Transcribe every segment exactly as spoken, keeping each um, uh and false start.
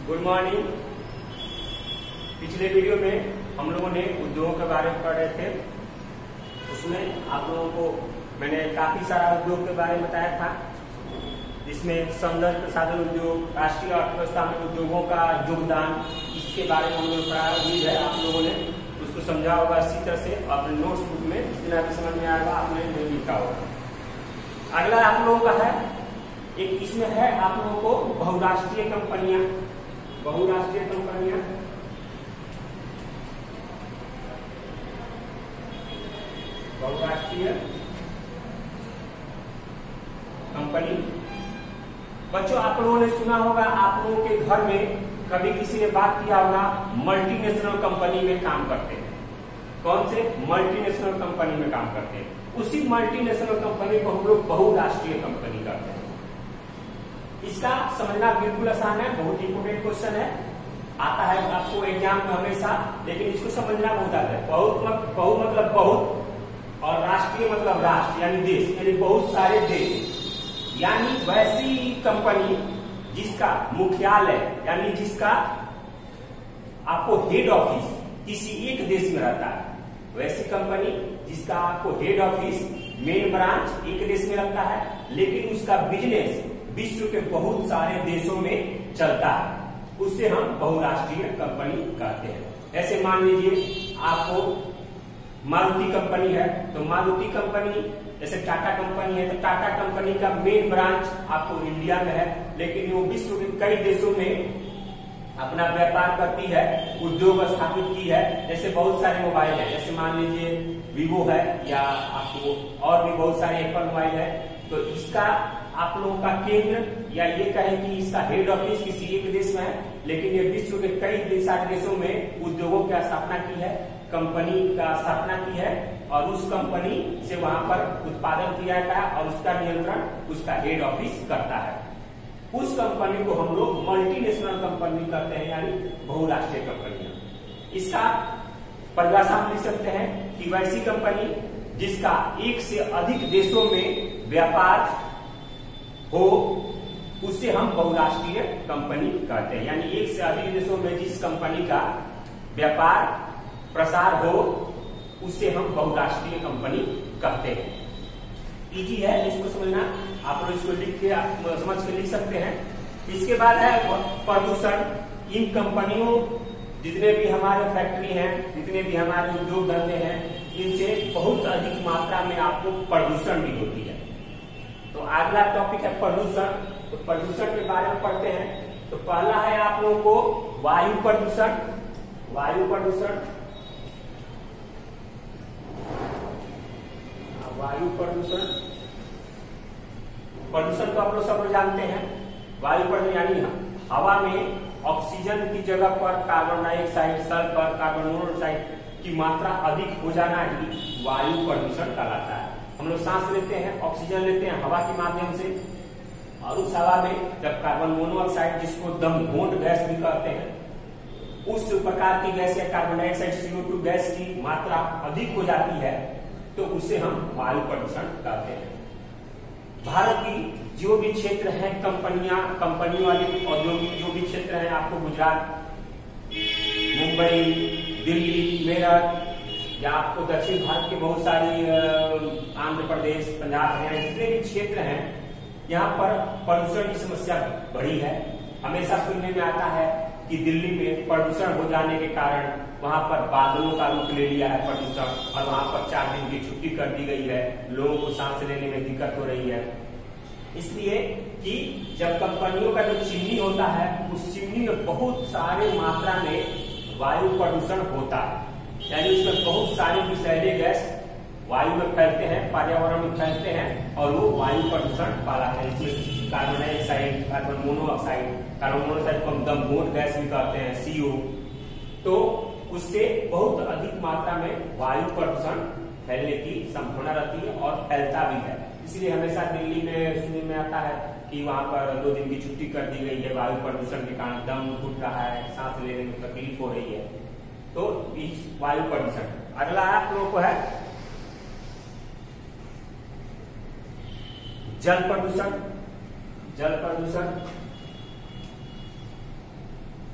Good morning. पिछले video में हम लोगों ने उद्योगों के बारे में पढ़ रहे थे। उसमें आप लोगों को मैंने काफी सारा उद्योग के बारे में बताया था, जिसमें सौंदर्य प्रसाधन उद्योग, राष्ट्रीय अर्थव्यवस्था में उद्योगों का योगदान, इसके बारे में हम लोग पढ़ा। उम्मीद है आप लोगों ने उसको समझा होगा इसी तरह से। अपने नोट्स बुक में जितना भी समझ में आएगा आपने नहीं लिखा होगा। अगला आप लोगों का है एक, इसमें है आप लोगों को बहुराष्ट्रीय कंपनियां। बहुराष्ट्रीय कंपनियां बहुराष्ट्रीय कंपनी। बच्चों आप लोगों ने सुना होगा, आप लोगों के घर में कभी किसी ने बात किया होगा, मल्टीनेशनल कंपनी में काम करते हैं। कौन से? मल्टीनेशनल कंपनी में काम करते हैं। उसी मल्टीनेशनल कंपनी को हम लोग बहुराष्ट्रीय कंपनी करते हैं। इसका समझना बिल्कुल आसान है, बहुत इंपोर्टेंट क्वेश्चन है, आता है आपको एग्जाम में हमेशा, लेकिन इसको समझना बहुत आता है। बहुत मत, बहु मतलब बहुत, और राष्ट्रीय मतलब राष्ट्र यानी देश, यानी बहुत सारे देश, यानी वैसी कंपनी जिसका मुख्यालय यानी जिसका आपको हेड ऑफिस किसी एक देश में रहता है। वैसी कंपनी जिसका आपको हेड ऑफिस, मेन ब्रांच एक देश में रहता है, लेकिन उसका बिजनेस विश्व के बहुत सारे देशों में चलता है, उससे हम बहुराष्ट्रीय कंपनी कहते हैं। ऐसे मान लीजिए आपको मारुति कंपनी है, तो मारुति कंपनी, जैसे टाटा कंपनी है, तो टाटा कंपनी का मेन ब्रांच आपको इंडिया में है, लेकिन वो विश्व के कई देशों में अपना व्यापार करती है, उद्योग स्थापित की है। जैसे बहुत सारे मोबाइल है, जैसे मान लीजिए वीवो है, या आपको और भी बहुत सारे एप्पल मोबाइल है, तो इसका आप लोगों का केंद्र, या ये कहें कि इसका हेड ऑफिस किसी एक देश में है, लेकिन ये विश्व के कई सारे देशों में उद्योगों की स्थापना की है, कंपनी का स्थापना की है, और उस कंपनी से वहां पर उत्पादन किया जाता है, और उसका नियंत्रण उसका हेड ऑफिस करता है। उस कंपनी को हम लोग मल्टीनेशनल कंपनी कहते हैं, यानी बहुराष्ट्रीय कंपनियां। इसका परिभाषा हम लिख सकते हैं कि वैसी कंपनी जिसका एक से अधिक देशों में व्यापार हो, उसे हम बहुराष्ट्रीय कंपनी कहते हैं। यानी एक से अधिक देशों में जिस कंपनी का व्यापार प्रसार हो, उसे हम बहुराष्ट्रीय कंपनी कहते हैं। इजी है इसको समझना, आप लोग इसको लिख के आप समझ के लिख सकते हैं। इसके बाद है प्रदूषण। इन कंपनियों, जितने भी हमारे फैक्ट्री हैं, जितने भी हमारे उद्योग धंधे हैं, इनसे बहुत अधिक मात्रा में आपको प्रदूषण भी होती है। तो अगला टॉपिक है प्रदूषण। तो प्रदूषण के बारे में पढ़ते हैं। तो पहला है आप लोगों को वायु प्रदूषण। वायु प्रदूषण वायु प्रदूषण प्रदूषण तो आप लोग सब लोग जानते हैं। वायु प्रदूषण यानी हवा में ऑक्सीजन की जगह पर carbon dioxide, sulphur, carbon monoxide की मात्रा अधिक हो जाना ही वायु प्रदूषण कहलाता है। हम लोग सांस लेते हैं, ऑक्सीजन लेते हैं हवा के माध्यम से, और उस हवा में जब कार्बन मोनोऑक्साइड, जिसको दम घोंट गैस भी कहते हैं, उस प्रकार की गैस या carbon dioxide C O two gas की मात्रा अधिक हो जाती है, तो उसे हम वायु प्रदूषण कहते हैं। भारत की जो भी क्षेत्र है, कंपनियां कंपनी वाले औद्योगिक जो भी क्षेत्र है, आपको गुजरात, मुंबई, दिल्ली, मेरठ, या आपको दक्षिण भारत के बहुत सारी आंध्र प्रदेश, पंजाब है, जितने भी क्षेत्र हैं, यहाँ पर प्रदूषण की समस्या बढ़ी है। हमेशा सुनने में आता है कि दिल्ली में प्रदूषण हो जाने के कारण वहां पर बादलों का रूप ले लिया है प्रदूषण, और वहां पर चार दिन की छुट्टी कर दी गई है, लोगों को सांस लेने में दिक्कत हो रही है। इसलिए कि जब कंपनियों का जो चिमनी होता है, उस चिमनी में बहुत सारे मात्रा में वायु प्रदूषण होता है, यानी उसमें बहुत सारे विषैले गैस वायु में फैलते हैं, पर्यावरण में फैलते हैं, और वो वायु प्रदूषण कहलाते हैं। इसमें carbon dioxide, carbon monoxide, carbon monoxide को हम दम घोंट गैस भी कहते हैं, सीओ। तो उससे बहुत अधिक मात्रा में वायु प्रदूषण फैलने की संभावना रहती है, और फैलता भी है। इसलिए हमेशा दिल्ली में सुनने में आता है कि वहां पर दो दिन की छुट्टी कर दी गई है, वायु प्रदूषण के कारण दम घुट रहा है, सांस लेने में तकलीफ हो रही है। तो इस वायु प्रदूषण। अगला आप लोगों को है जल प्रदूषण। जल प्रदूषण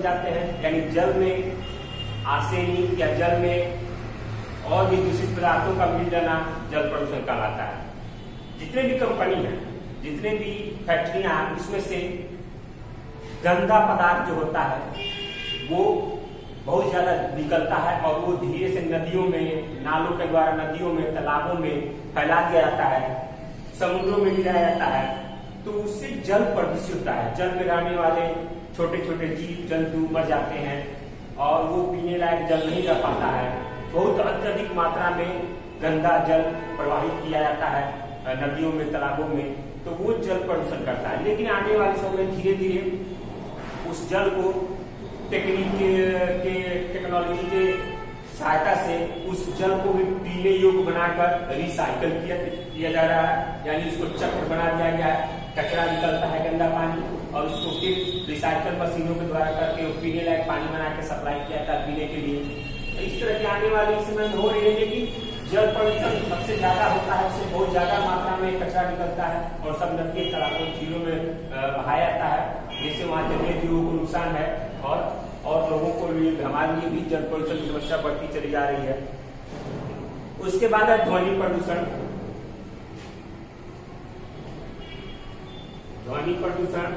में जाते हैं, यानी जल में आर्सेनिक या जल में और भी दूषित पदार्थों का मिल जाना जल प्रदूषण कहलाता है। जितने भी कंपनी है, जितने भी फैक्ट्रियां हैं, उसमें से गंदा पदार्थ जो होता है वो बहुत ज्यादा निकलता है और वो धीरे से नदियों में, नालों के द्वारा नदियों में, तालाबों में फैला दिया जाता है, समुद्रों में गिराया जाता है। तो उससे जल प्रदूषित होता है। जल में रहने वाले छोटे छोटे जीव जंतु मर जाते हैं और वो पीने लायक जल नहीं रह पाता है। बहुत अत्यधिक मात्रा में गंदा जल प्रवाहित किया जाता है नदियों में, तालाबों में, तो वो जल प्रदूषण करता है। लेकिन आने वाले समय में धीरे धीरे उस जल को टेक्निक के टेक्नोलॉजी के सहायता से उस जल को भी पीने योग्य बनाकर रिसाइकल किया किया जा रहा है, यानी उसको चक्र बना दिया गया है। कचरा निकलता है गंदा पानी और उसको फिर रिसाइकल मशीनों के द्वारा करके पीने लायक पानी बना के सप्लाई किया जाता है पीने के लिए। इस तरह की आने वाली समय में हो रही है। लेकिन जल प्रदूषण सबसे ज्यादा होता है, उससे बहुत ज्यादा मात्रा में कचरा निकलता है और सब नदी तालाबों झीलों में बहाया जाता है, जिससे वहाँ जलीय जीवों को नुकसान है और और लोगों को लिए, हमारे लिए भी जल प्रदूषण की समस्या बढ़ती चली जा रही है। उसके बाद है ध्वनि प्रदूषण। ध्वनि प्रदूषण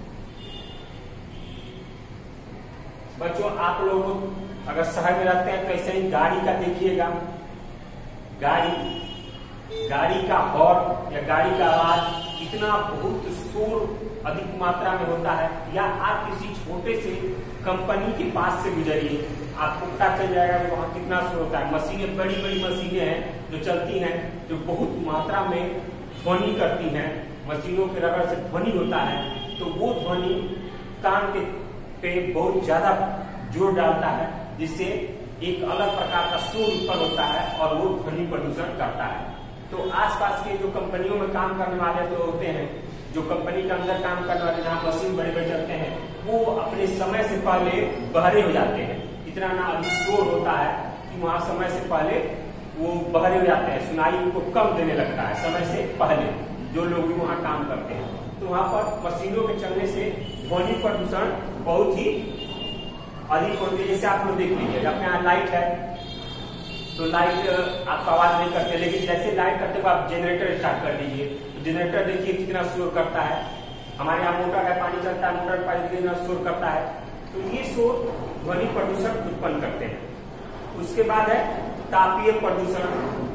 बच्चों, आप लोग अगर शहर में रहते हैं तो ऐसे ही गाड़ी का देखिएगा, गाड़ी गाड़ी का हॉर्न या गाड़ी का आवाज इतना बहुत शोर अधिक मात्रा में होता है। या आप किसी छोटे से कंपनी के पास से गुजरिए, आपको पता चल जाएगा कि वहाँ कितना शोर होता है। मशीनें, बड़ी बड़ी मशीनें हैं जो चलती हैं, जो बहुत मात्रा में ध्वनि करती हैं, मशीनों के रगड़ से ध्वनि होता है, तो वो ध्वनि कान के पे बहुत ज्यादा जोर डालता है, जिससे एक अलग प्रकार का शोर उत्पन्न होता है और वो ध्वनि प्रदूषण करता है। तो आसपास के जो कंपनियों में काम करने वाले जो होते हैं, जो कंपनी के अंदर काम करने वाले जहाँ मशीन बड़े बड़े चलते हैं, वो अपने समय से पहले बहरे हो जाते हैं। इतना ना अभी शोर होता है कि वहाँ समय से पहले वो बहरे हो जाते हैं, सुनाई उनको कम देने लगता है समय से पहले जो लोग भी वहाँ काम करते हैं। तो वहाँ पर मशीनों के चलने से ध्वनि प्रदूषण बहुत ही अधिक होती है। जैसे आप लोग देख लीजिए, अपने यहाँ लाइट है तो लाइट आपका आवाज नहीं करते, लेकिन जैसे लाइट करते हो आप जनरेटर स्टार्ट कर दीजिए, तो जनरेटर देखिए कितना शोर करता है। हमारे यहाँ मोटर का पानी चलता है, मोटर पानी कितना शोर करता है। तो ये शोर ध्वनि प्रदूषण उत्पन्न करते हैं। उसके बाद है तापीय प्रदूषण।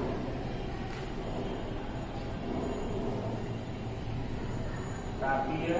तापीय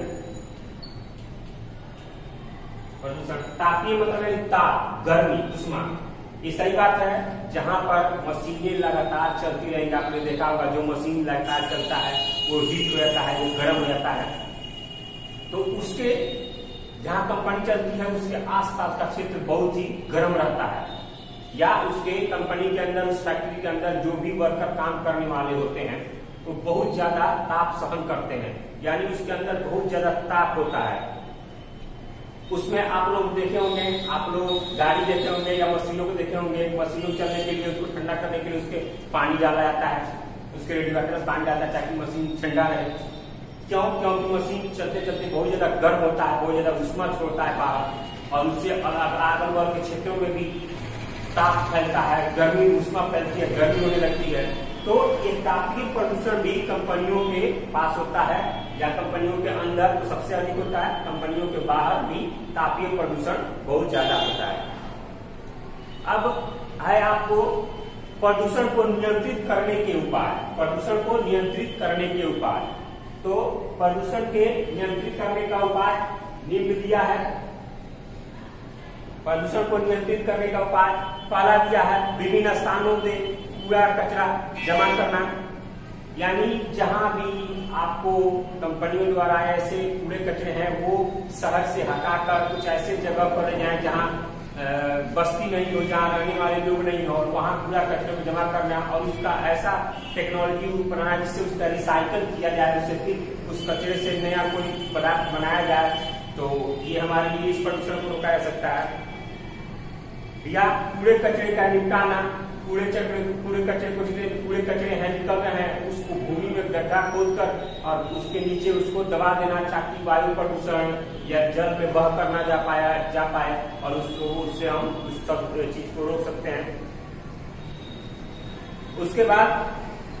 प्रदूषण, तापीय मतलब है ताप, गर्मी, उष्मा। ये सही बात है, जहां पर मशीनें लगातार चलती रहेंगी। आपने देखा होगा जो मशीन लगातार चलता है वो हीट हो जाता है, वो गर्म हो जाता है। तो उसके जहां कंपनी चलती है उसके आसपास का क्षेत्र बहुत ही गर्म रहता है, या उसके कंपनी के अंदर, उस फैक्ट्री के अंदर जो भी वर्कर काम करने वाले होते हैं वो तो बहुत ज्यादा ताप सहन करते हैं, यानी उसके अंदर बहुत ज्यादा ताप होता है। उसमें आप लोग देखे होंगे, आप लोग गाड़ी देखे होंगे या मशीनों को देखे होंगे, मशीनों चलने के लिए, उसको ठंडा करने के लिए उसके पानी डाला जाता है, उसके रेडिएटर में पानी डालता है ताकि मशीन ठंडा रहे। क्यों? क्योंकि मशीन चलते चलते बहुत ज्यादा गर्म होता है, बहुत ज्यादा उष्मा छोड़ता है बाहर, और उससे अगल बगल के क्षेत्रों में भी ताप फैलता है, गर्मी, उष्मा फैलती है, गर्मी होने लगती है। तो ये तापीय प्रदूषण भी कंपनियों के पास होता है, या कंपनियों के अंदर तो सबसे अधिक होता है, कंपनियों के बाहर भी तापीय प्रदूषण बहुत ज्यादा होता है। अब है आपको प्रदूषण को नियंत्रित करने के उपाय। प्रदूषण को नियंत्रित करने के उपाय, तो प्रदूषण के नियंत्रित करने का उपाय निम्न दिया है। प्रदूषण को नियंत्रित करने का उपाय पहला दिया है, विभिन्न स्थानों में कूड़ा कचरा जमा करना, यानी जहां भी आपको कंपनियों द्वारा ऐसे कूड़े कचरे हैं वो शहर से हटाकर कुछ ऐसे जगह पर ले जाए जहां बस्ती नहीं हो, जहां रहने वाले लोग नहीं हो, और वहां कूड़ा कचरे को जमा करना और उसका ऐसा टेक्नोलॉजी बनाना जिससे उसका रिसाइकल किया जाए, उससे फिर उस कचरे से नया कोई पदार्थ बनाया जाए। तो ये हमारे लिए इस प्रदूषण को रोका जा सकता है। या कूड़े कचरे का निपटाना, कूड़े कचरे कूड़े कचरे को जितने कूड़े कचरे हैं निकल रहे हैं उसको भूमि में गड्ढा खोद कर और उसके नीचे उसको दबा देना ताकि वायु प्रदूषण या जल में बह कर ना जा पाया जा पाए और उसको उससे हम उस सब चीज को रोक सकते हैं। उसके बाद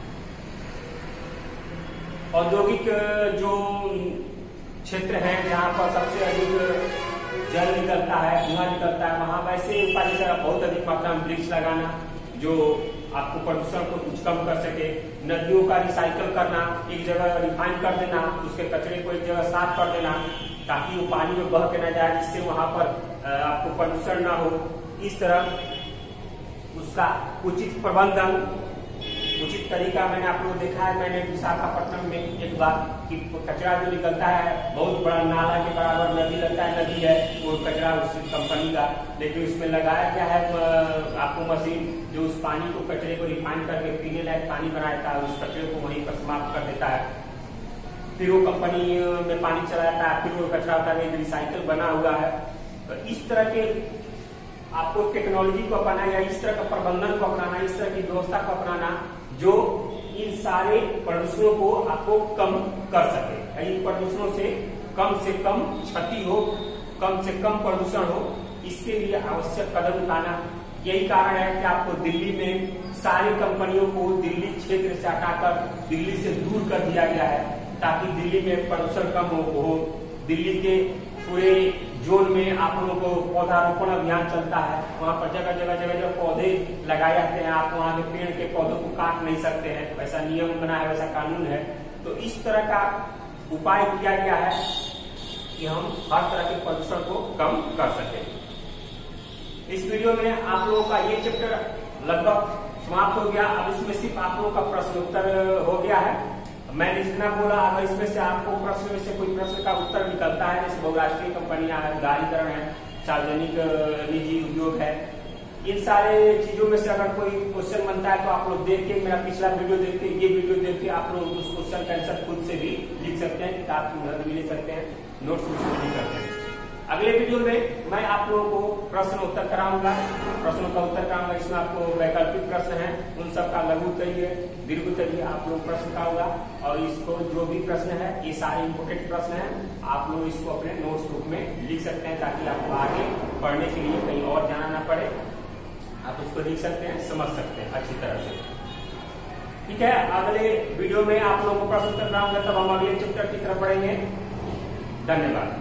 औद्योगिक जो क्षेत्र है जहाँ पर सबसे अधिक जल निकलता है, धुआं निकलता है, वहां वैसे उपाय से बहुत अधिक मात्रा में वृक्ष लगाना जो आपको प्रदूषण को कुछ कम कर सके। नदियों का रिसाइकल करना, एक जगह रिफाइन कर देना, उसके कचरे को एक जगह साफ कर देना ताकि वो पानी में बह के न जाए, जिससे वहां पर आपको प्रदूषण ना हो। इस तरह उसका उचित प्रबंधन, उचित तरीका मैंने आप लोग देखा है। मैंने विशाखापट्टनम में एक बार कि कचरा जो निकलता है बहुत बड़ा नाला के बराबर नदी लगता है, नदी है वो कचरा उस कंपनी का, लेकिन उसमें लगाया क्या है आपको मशीन जो उस पानी को कचरे को रिफाइन करके पीने लायक पानी बना देता है, उस कचरे को वहीं पर समाप्त कर देता है। फिर वो कंपनी में पानी चला जाता है, फिर वो कचरा होता है, रिसाइकल बना हुआ है। तो इस तरह के आपको टेक्नोलॉजी को अपनाना या इस तरह का प्रबंधन को अपनाना, इस तरह की व्यवस्था को अपनाना जो इन सारे प्रदूषणों को आपको कम कर सके, इन प्रदूषणों से कम से कम क्षति हो, कम से कम प्रदूषण हो, इसके लिए आवश्यक कदम उठाना। यही कारण है कि आपको दिल्ली में सारी कंपनियों को दिल्ली क्षेत्र से हटाकर दिल्ली से दूर कर दिया गया है ताकि दिल्ली में प्रदूषण कम हो। दिल्ली के पूरे जोन में आप लोगों को पौधारोपण अभियान चलता है, वहाँ पर जगह जगह जगह जगह पौधे लगाए जाते हैं। आप वहाँ के पेड़ के पौधों को काट नहीं सकते हैं, वैसा नियम बना है, वैसा कानून है। तो इस तरह का उपाय किया गया है कि हम हर तरह के प्रदूषण को कम कर सकें। इस वीडियो में आप लोगों का ये चैप्टर लगभग समाप्त हो गया। अब इसमें सिर्फ आप लोगों का प्रश्न उत्तर हो गया है। मैंने जितना बोला, अगर इसमें से आपको प्रश्न में से कोई प्रश्न का उत्तर निकलता है, जैसे बहुराष्ट्रीय कंपनियां है, उदारीकरण है, सार्वजनिक निजी उद्योग है, इन सारे चीजों में से अगर कोई क्वेश्चन बनता है तो आप लोग देख के, मेरा पिछला वीडियो देख के, ये वीडियो देख के आप लोग उस क्वेश्चन का आंसर खुद से भी लिख सकते हैं, किताब की मदद भी ले सकते हैं, नोट्स भी लिख सकते हैं। अगले वीडियो में मैं आप लोगों को प्रश्न उत्तर कराऊंगा, प्रश्नों का उत्तर कराऊंगा। इसमें आपको वैकल्पिक प्रश्न है, उन सब का लघु उत्तरीय, दीर्घ उत्तरीय आप लोग प्रश्न कराऊंगा। और इसको जो भी प्रश्न है, ये सारे इंपोर्टेंट प्रश्न है, आप लोग इसको अपने नोट्स बुक में लिख सकते हैं ताकि आपको आगे पढ़ने के लिए कहीं और जाना ना पड़े। आप उसको लिख सकते हैं, समझ सकते हैं अच्छी तरह से। ठीक है, अगले वीडियो में आप लोगों को प्रश्न उत्तर कराऊंगा, तब हम अगले चैप्टर की तरफ बढ़ेंगे। धन्यवाद।